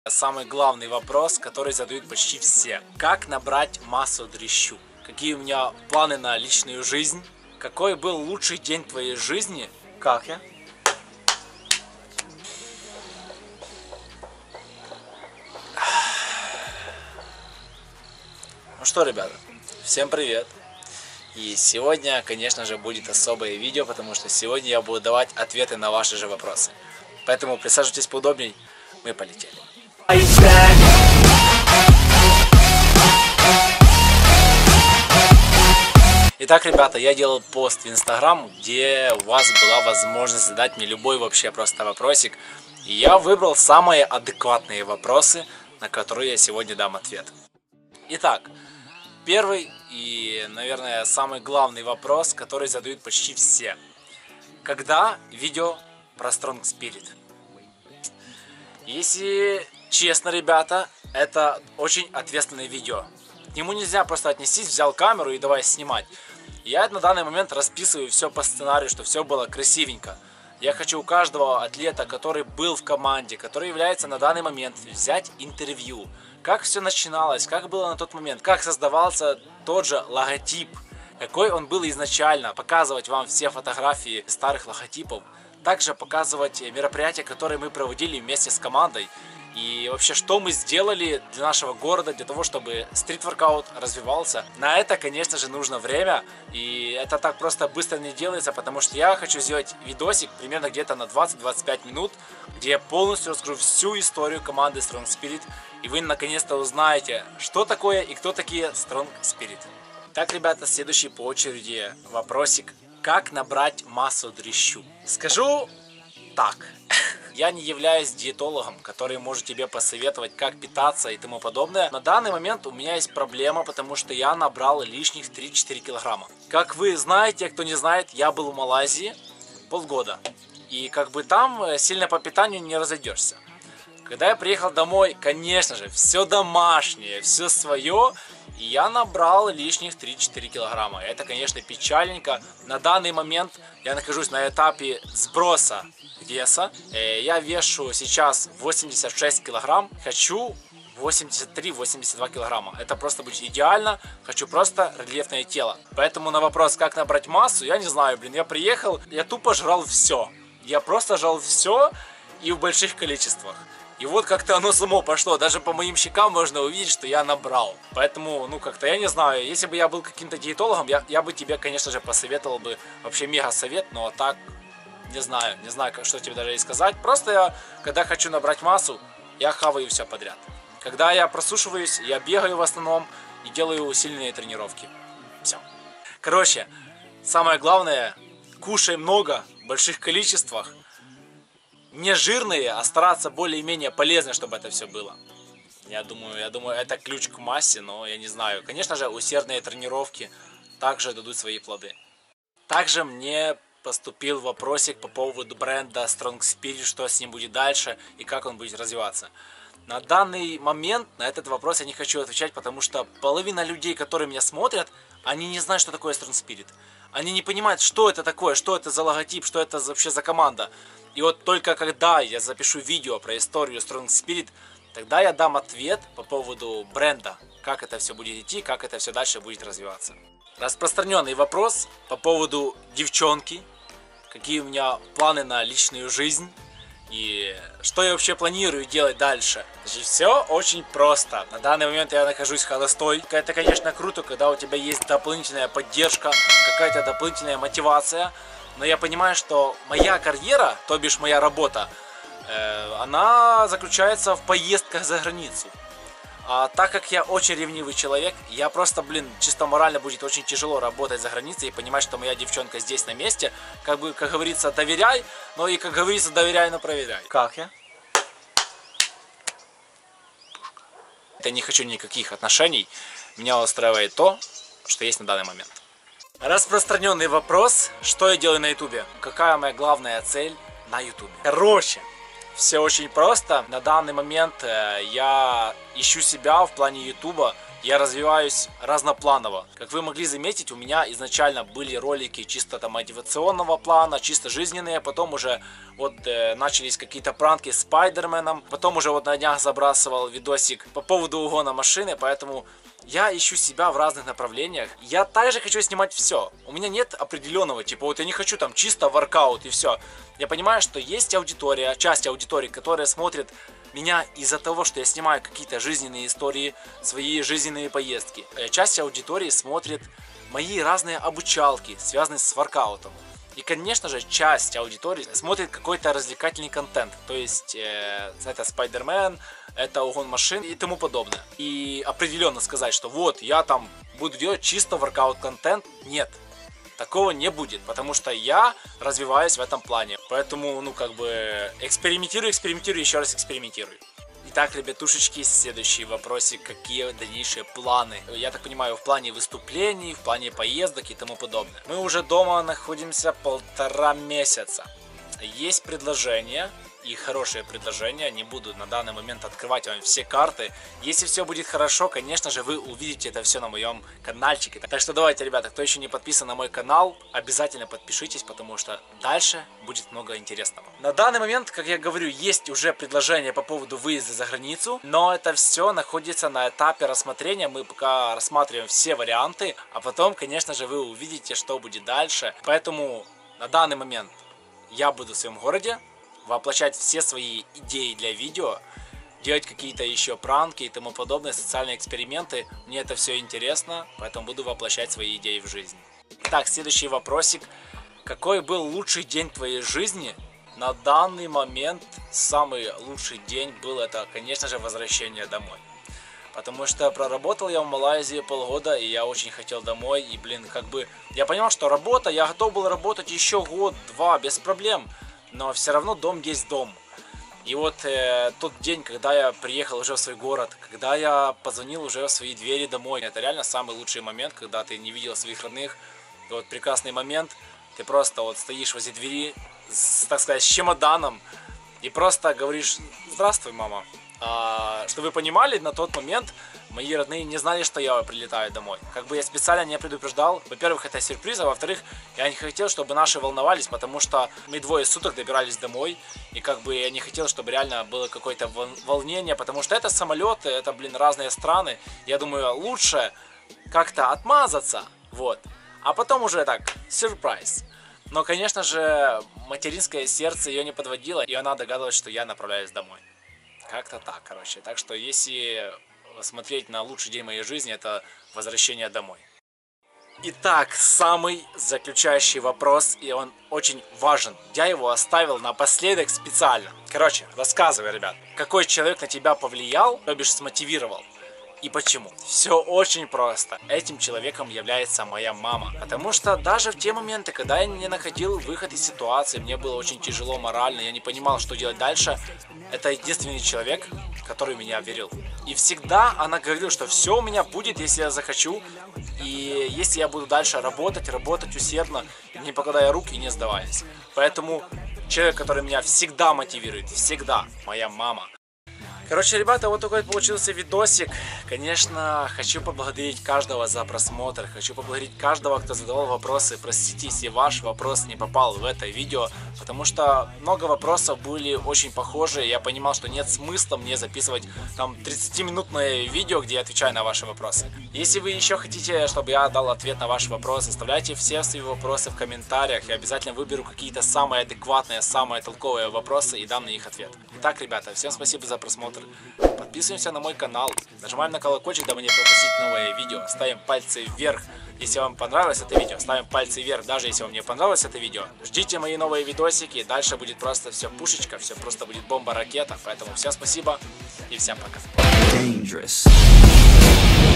Самый главный вопрос, который задают почти все. Как набрать массу дрищу? Какие у меня планы на личную жизнь? Какой был лучший день твоей жизни? Как я? Ну что, ребята, всем привет. И сегодня, конечно же, будет особое видео, потому что сегодня я буду давать ответы на ваши же вопросы. Поэтому присаживайтесь поудобней, мы полетели. Итак, ребята, я делал пост в Инстаграм, где у вас была возможность задать мне любой вообще просто вопросик. И я выбрал самые адекватные вопросы, на которые я сегодня дам ответ. Итак, первый и, наверное, самый главный вопрос, который задают почти все. Когда видео про Strong Spirit? Если честно, ребята, это очень ответственное видео. К нему нельзя просто отнестись, взял камеру и давай снимать. Я на данный момент расписываю все по сценарию, чтобы все было красивенько. Я хочу у каждого атлета, который был в команде, который является на данный момент, взять интервью. Как все начиналось, как было на тот момент, как создавался тот же логотип, какой он был изначально, показывать вам все фотографии старых логотипов. Также показывать мероприятия, которые мы проводили вместе с командой. И вообще, что мы сделали для нашего города, для того, чтобы стрит-воркаут развивался. На это, конечно же, нужно время. И это так просто быстро не делается, потому что я хочу сделать видосик примерно где-то на 20-25 минут, где я полностью расскажу всю историю команды Strong Spirit. И вы наконец-то узнаете, что такое и кто такие Strong Spirit. Так, ребята, следующий по очереди вопросик. Как набрать массу дрищу? Скажу так. Я не являюсь диетологом, который может тебе посоветовать, как питаться и тому подобное. На данный момент у меня есть проблема, потому что я набрал лишних 3-4 килограмма. Как вы знаете, кто не знает, я был в Малайзии полгода. И как бы там сильно по питанию не разойдешься. Когда я приехал домой, конечно же, все домашнее, все свое. И я набрал лишних 3-4 килограмма. Это, конечно, печальненько. На данный момент я нахожусь на этапе сброса веса. Я вешу сейчас 86 килограмм. Хочу 83-82 килограмма. Это просто будет идеально. Хочу просто рельефное тело. Поэтому на вопрос, как набрать массу, я не знаю, блин. Я приехал, я тупо жрал все. Я просто жрал все и в больших количествах. И вот как-то оно само пошло. Даже по моим щекам можно увидеть, что я набрал. Поэтому, ну как-то, я не знаю. Если бы я был каким-то диетологом, я бы тебе, конечно же, посоветовал бы вообще мега совет. Но так, не знаю, что тебе даже и сказать. Просто я, когда хочу набрать массу, я хаваю все подряд. Когда я просушиваюсь, я бегаю в основном и делаю сильные тренировки. Все. Короче, самое главное, кушай много, в больших количествах. Не жирные, а стараться более-менее полезно, чтобы это все было. Я думаю, это ключ к массе, но я не знаю. Конечно же, усердные тренировки также дадут свои плоды. Также мне поступил вопросик по поводу бренда Strong Spirit, что с ним будет дальше и как он будет развиваться. На данный момент на этот вопрос я не хочу отвечать, потому что половина людей, которые меня смотрят, они не знают, что такое Strong Spirit. Они не понимают, что это такое, что это за логотип, что это вообще за команда. И вот только когда я запишу видео про историю Strong Spirit, тогда я дам ответ по поводу бренда, как это все будет идти, как это все дальше будет развиваться. Распространенный вопрос по поводу девчонки, какие у меня планы на личную жизнь и что я вообще планирую делать дальше. Значит, все очень просто. На данный момент я нахожусь холостой. Это, конечно, круто, когда у тебя есть дополнительная поддержка, какая-то дополнительная мотивация. Но я понимаю, что моя карьера, то бишь моя работа, она заключается в поездках за границу. А так как я очень ревнивый человек, я просто, чисто морально будет очень тяжело работать за границей и понимать, что моя девчонка здесь на месте. Как говорится, доверяй, но и, как говорится, доверяй, но проверяй. Как я? Я не хочу никаких отношений. Меня устраивает то, что есть на данный момент. Распространенный вопрос, что я делаю на ютубе? Какая моя главная цель на ютубе? Короче, все очень просто. На данный момент я ищу себя в плане ютуба. я развиваюсь разнопланово. Как вы могли заметить, у меня изначально были ролики чисто там мотивационного плана, чисто жизненные, потом уже вот начались какие-то пранки с Спайдерменом, потом уже вот на днях забрасывал видосик по поводу угона машины, поэтому я ищу себя в разных направлениях. Я также хочу снимать все. У меня нет определенного, типа, вот я не хочу там чисто воркаут и все. Я понимаю, что есть аудитория, часть аудитории, которая смотрит меня из-за того, что я снимаю какие-то жизненные истории, свои жизненные поездки. Часть аудитории смотрит мои разные обучалки, связанные с воркаутом. И, конечно же, часть аудитории смотрит какой-то развлекательный контент. То есть, это Спайдермен, это угон машин и тому подобное. И определенно сказать, что вот, я там буду делать чисто воркаут-контент, нет. Такого не будет, потому что я развиваюсь в этом плане. Поэтому, ну, как бы, экспериментирую, еще раз экспериментирую. Итак, ребятушечки, следующий вопросик. Какие дальнейшие планы? Я так понимаю, в плане выступлений, в плане поездок и тому подобное. Мы уже дома находимся 1,5 месяца. Есть предложение. И хорошие предложения, не буду на данный момент открывать вам все карты. Если все будет хорошо, конечно же, вы увидите это все на моем каналчике. Так что давайте, ребята, кто еще не подписан на мой канал, обязательно подпишитесь, потому что дальше будет много интересного. На данный момент, как я говорю, есть уже предложение по поводу выезда за границу, но это все находится на этапе рассмотрения. Мы пока рассматриваем все варианты, а потом, конечно же, вы увидите, что будет дальше. Поэтому на данный момент я буду в своем городе, воплощать все свои идеи для видео, делать какие-то еще пранки и тому подобное, социальные эксперименты. Мне это все интересно, поэтому буду воплощать свои идеи в жизнь. Так, следующий вопросик. Какой был лучший день твоей жизни? На данный момент самый лучший день был это, конечно же, возвращение домой. Потому что проработал я в Малайзии полгода, и я очень хотел домой. И, блин, как бы, я понимал, что работа, я готов был работать еще год-два без проблем. Но все равно дом есть дом. И вот тот день, когда я приехал уже в свой город, когда я позвонил уже в свои двери домой, это реально самый лучший момент, когда ты не видел своих родных. И вот прекрасный момент, ты просто вот стоишь возле двери, так сказать, с чемоданом, и просто говоришь: «Здравствуй, мама». Чтобы вы понимали, на тот момент мои родные не знали, что я прилетаю домой. Как бы я специально не предупреждал. Во-первых, это сюрприз, а во-вторых, я не хотел, чтобы наши волновались, потому что мы 2 суток добирались домой. И как бы я не хотел, чтобы реально было какое-то волнение, потому что это самолеты, это, блин, разные страны. Я думаю, лучше как-то отмазаться, вот. А потом уже так, сюрприз. Но, конечно же, материнское сердце ее не подводило, и она догадывалась, что я направляюсь домой. Как-то так, короче. Так что, если смотреть на лучший день моей жизни, это возвращение домой. Итак, самый заключающий вопрос, и он очень важен. Я его оставил напоследок специально. Короче, рассказывай, ребят. Какой человек на тебя повлиял, то бишь смотивировал? И почему? Все очень просто. Этим человеком является моя мама. Потому что даже в те моменты, когда я не находил выход из ситуации, мне было очень тяжело морально, я не понимал, что делать дальше, это единственный человек, который меня верил. И всегда она говорила, что все у меня будет, если я захочу, и если я буду дальше работать усердно, не покладая рук и не сдаваясь. Поэтому человек, который меня всегда мотивирует, всегда, моя мама. Короче, ребята, вот такой получился видосик. Конечно, хочу поблагодарить каждого за просмотр. Хочу поблагодарить каждого, кто задавал вопросы. Простите, если ваш вопрос не попал в это видео, потому что много вопросов были очень похожи. Я понимал, что нет смысла мне записывать там 30-минутное видео, где я отвечаю на ваши вопросы. Если вы еще хотите, чтобы я дал ответ на ваши вопросы, оставляйте все свои вопросы в комментариях. Я обязательно выберу какие-то самые адекватные, самые толковые вопросы и дам на них ответ. Итак, ребята, всем спасибо за просмотр. Подписываемся на мой канал, нажимаем на колокольчик, дабы не пропустить новые видео. Ставим пальцы вверх, если вам понравилось это видео. Ставим пальцы вверх, даже если вам не понравилось это видео. Ждите мои новые видосики. Дальше будет просто все пушечка, все просто будет бомба-ракета. Поэтому всем спасибо и всем пока.